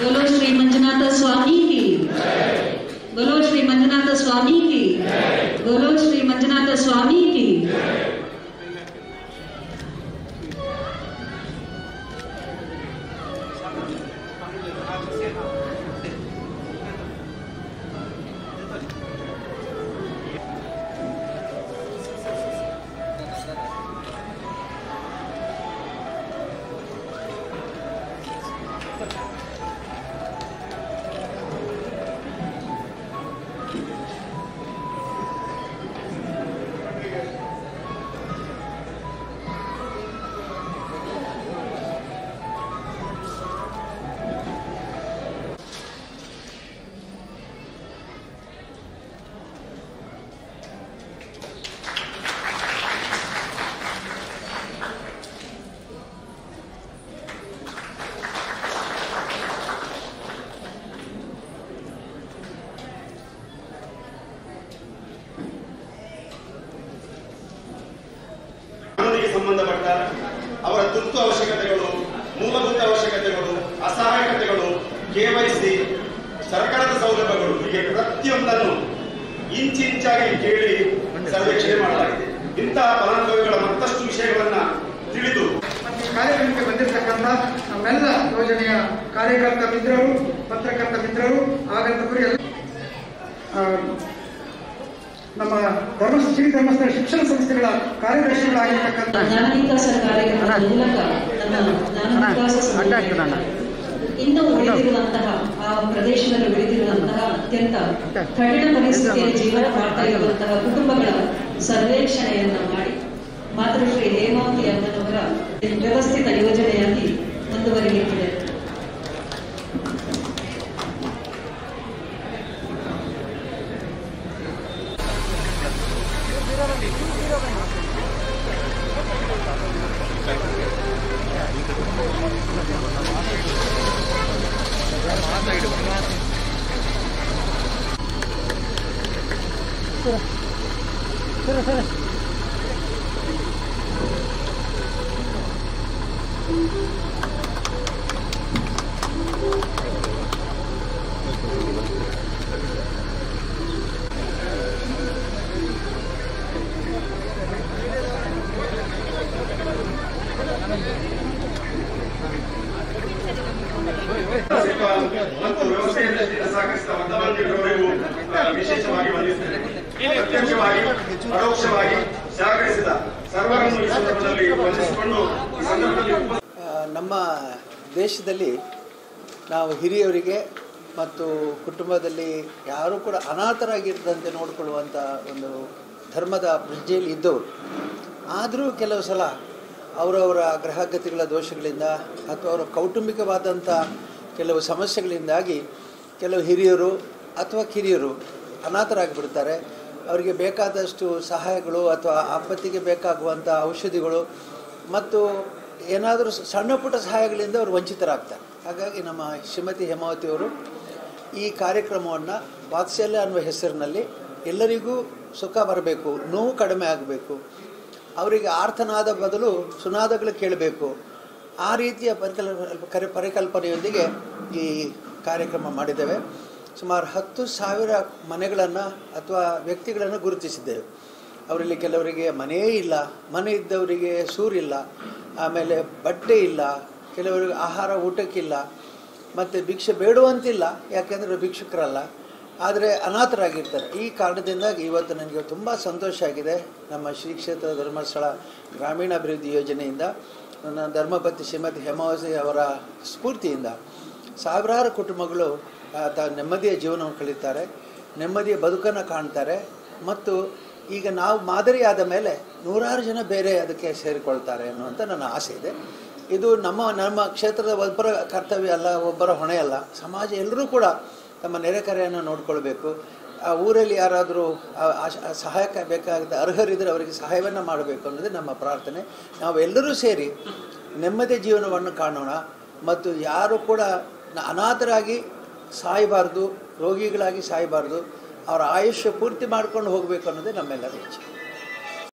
बोलो श्री मंजुनाथ स्वामी की, बोलो श्री मंजुनाथ स्वामी की, बोलो श्री मंजुनाथ स्वामी की। ಸಂಬಂಧಪಟ್ಟ ಅವರ ತುರ್ತು ಅವಶ್ಯಕತೆಗಳು, ಮೂಲಭೂತ ಅವಶ್ಯಕತೆಗಳು, ಅಸಹಾಯಕತೆಗಳು, ಕೆವೈಸಿ, ಸರ್ಕಾರದ ಸೌಲಭ್ಯಗಳು ಹೀಗೆ ಪ್ರತಿಯೊಂದನ್ನು ಇಂಚಿಂಚಾಗಿ ಕೇಳಿ ಸರ್ವೇಕ್ಷಣೆ ಮಾಡಲಾಗಿದೆ. ಇಂತಹ ಫಲಾನುಭವಿಗಳ ಮತ್ತಷ್ಟು ವಿಷಯಗಳನ್ನ ತಿಳಿದು ಕಾರ್ಯಕ್ರಮಕ್ಕೆ ಬಂದಿರತಕ್ಕಂಥ ನಮ್ಮೆಲ್ಲ ಯೋಜನೆಯ ಕಾರ್ಯಕರ್ತ ಮಿತ್ರರು, ಪತ್ರಕರ್ತ ಮಿತ್ರರು, ಆಗಂತಕರು ಎಲ್ಲ ನಮ್ಮ ಶ್ರೀ ಧರ್ಮಸ್ಥಳ ಶಿಕ್ಷಣ ಸಂಸ್ಥೆಗಳ ಕಾರ್ಯದರ್ಶಿಗಳಾಗಿರ್ತಕ್ಕಂಥ ಜ್ಞಾನ ವಿಕಾಸ ಕಾರ್ಯಕ್ರಮದ ಮೂಲಕ ನಮ್ಮ ಜ್ಞಾನ ವಿಕಾಸ ಇನ್ನು ಉಳಿದಿರುವಂತಹ ಆ ಪ್ರದೇಶದಲ್ಲಿ ಉಳಿದಿರುವಂತಹ ಅತ್ಯಂತ ಕಠಿಣ ಪರಿಸ್ಥಿತಿಯಲ್ಲಿ ಜೀವನ ಮಾಡ್ತಾ ಇರುವಂತಹ ಕುಟುಂಬಗಳ ಸರ್ವೇಕ್ಷಣೆಯನ್ನ ಮಾಡಿ ಮಾತೃಶ್ರೀ ಹೇಮಾವತಿ ಅಮ್ಮನವರ ವ್ಯವಸ್ಥಿತ ಯೋಜನೆಯಾಗಿ ಮುಂದುವರಿಯುತ್ತಿದೆ. ಮತ್ತು ವ್ಯವಸ್ಥೆಯಲ್ಲಿ ಸಹಕರಿಸಿದ ಮತದಾರರಿಗೂ ವಿಶೇಷವಾಗಿ ವಂದಿಸುತ್ತೇನೆ. ಪ್ರತ್ಯಕ್ಷವಾಗಿ ಪರೋಕ್ಷವಾಗಿ ಸಹಕರಿಸಿದ ಸರ್ವರನ್ನು ಈ ಸಂದರ್ಭದಲ್ಲಿ ವಂದಿಸಿಕೊಂಡು ಈ ಸಂದರ್ಭದಲ್ಲಿ ನಮ್ಮ ದೇಶದಲ್ಲಿ ನಾವು ಹಿರಿಯವರಿಗೆ ಮತ್ತು ಕುಟುಂಬದಲ್ಲಿ ಯಾರೂ ಕೂಡ ಅನಾಥರಾಗಿರದಂತೆ ನೋಡಿಕೊಳ್ಳುವಂಥ ಒಂದು ಧರ್ಮದ ಪ್ರಜ್ಞೆಯಲ್ಲಿ ಇದ್ದವರು. ಆದರೂ ಕೆಲವು ಸಲ ಅವರವರ ಗ್ರಹಗತಿಗಳ ದೋಷಗಳಿಂದ ಅಥವಾ ಅವರ ಕೌಟುಂಬಿಕವಾದಂಥ ಕೆಲವು ಸಮಸ್ಯೆಗಳಿಂದಾಗಿ ಕೆಲವು ಹಿರಿಯರು ಅಥವಾ ಕಿರಿಯರು ಅನಾಥರಾಗಿಬಿಡ್ತಾರೆ. ಅವರಿಗೆ ಬೇಕಾದಷ್ಟು ಸಹಾಯಗಳು ಅಥವಾ ಆಪತ್ತಿಗೆ ಬೇಕಾಗುವಂಥ ಔಷಧಿಗಳು ಮತ್ತು ಏನಾದರೂ ಸಣ್ಣ ಪುಟ್ಟ ಸಹಾಯಗಳಿಂದ ಅವರು ವಂಚಿತರಾಗ್ತಾರೆ. ಹಾಗಾಗಿ ನಮ್ಮ ಶ್ರೀಮತಿ ಹೇಮಾವತಿಯವರು ಈ ಕಾರ್ಯಕ್ರಮವನ್ನು ವಾತ್ಸಲ್ಯ ಅನ್ನುವ ಹೆಸರಿನಲ್ಲಿ ಎಲ್ಲರಿಗೂ ಸುಖ ಬರಬೇಕು, ನೋವು ಕಡಿಮೆ ಆಗಬೇಕು, ಅವರಿಗೆ ಆರ್ತನಾದ ಬದಲು ಸುನಾದಗಳು ಕೇಳಬೇಕು, ಆ ರೀತಿಯ ಪರಿಕಲ್ಪನೆಯೊಂದಿಗೆ ಈ ಕಾರ್ಯಕ್ರಮ ಮಾಡಿದ್ದೇವೆ. ಸುಮಾರು 10,000 ಮನೆಗಳನ್ನು ಅಥವಾ ವ್ಯಕ್ತಿಗಳನ್ನು ಗುರುತಿಸಿದ್ದೇವೆ. ಅವರಲ್ಲಿ ಕೆಲವರಿಗೆ ಮನೆಯೇ ಇಲ್ಲ, ಮನೆ ಇದ್ದವರಿಗೆ ಸೂರಿಲ್ಲ, ಆಮೇಲೆ ಬಟ್ಟೆ ಇಲ್ಲ, ಕೆಲವರಿಗೆ ಆಹಾರ ಊಟಕ್ಕಿಲ್ಲ, ಮತ್ತು ಭಿಕ್ಷೆ ಬೇಡುವಂತಿಲ್ಲ, ಯಾಕೆಂದರೆ ಭಿಕ್ಷುಕರಲ್ಲ, ಆದರೆ ಅನಾಥರಾಗಿರ್ತಾರೆ. ಈ ಕಾರಣದಿಂದಾಗಿ ಇವತ್ತು ನನಗೆ ತುಂಬ ಸಂತೋಷ ಆಗಿದೆ. ನಮ್ಮ ಶ್ರೀ ಕ್ಷೇತ್ರ ಧರ್ಮಸ್ಥಳ ಗ್ರಾಮೀಣಾಭಿವೃದ್ಧಿ ಯೋಜನೆಯಿಂದ ನನ್ನ ಧರ್ಮಪತಿ ಶ್ರೀಮತಿ ಹೇಮಾವತಿ ಅವರ ಸ್ಫೂರ್ತಿಯಿಂದ ಸಾವಿರಾರು ಕುಟುಂಬಗಳು ನೆಮ್ಮದಿಯ ಜೀವನವನ್ನು ಕಳೀತಾರೆ, ನೆಮ್ಮದಿಯ ಬದುಕನ್ನು ಕಾಣ್ತಾರೆ. ಮತ್ತು ಈಗ ನಾವು ಮಾದರಿಯಾದ ಮೇಲೆ ನೂರಾರು ಜನ ಬೇರೆ ಅದಕ್ಕೆ ಸೇರಿಕೊಳ್ತಾರೆ ಅನ್ನುವಂಥ ನನ್ನ ಆಸೆ ಇದೆ. ಇದು ನಮ್ಮ ಕ್ಷೇತ್ರದ ಒಬ್ಬರ ಕರ್ತವ್ಯ ಅಲ್ಲ, ಒಬ್ಬರ ಹೊಣೆ ಅಲ್ಲ. ಸಮಾಜ ಎಲ್ಲರೂ ಕೂಡ ತಮ್ಮ ನೆರೆಕರೆಯನ್ನು ನೋಡಿಕೊಳ್ಬೇಕು. ಆ ಊರಲ್ಲಿ ಯಾರಾದರೂ ಸಹಾಯಕ್ಕೆ ಬೇಕಾದ ಅರ್ಹರಿದ್ದರೆ ಅವರಿಗೆ ಸಹಾಯವನ್ನು ಮಾಡಬೇಕು ಅನ್ನೋದೇ ನಮ್ಮ ಪ್ರಾರ್ಥನೆ. ನಾವೆಲ್ಲರೂ ಸೇರಿ ನೆಮ್ಮದಿ ಜೀವನವನ್ನು ಕಾಣೋಣ ಮತ್ತು ಯಾರು ಕೂಡ ಅನಾಥರಾಗಿ ಸಾಯಬಾರ್ದು, ರೋಗಿಗಳಾಗಿ ಸಾಯಬಾರ್ದು, ಅವರ ಆಯುಷ್ಯ ಪೂರ್ತಿ ಮಾಡ್ಕೊಂಡು ಹೋಗಬೇಕು ಅನ್ನೋದೇ ನಮ್ಮೆಲ್ಲರ ಇಚ್ಛೆ.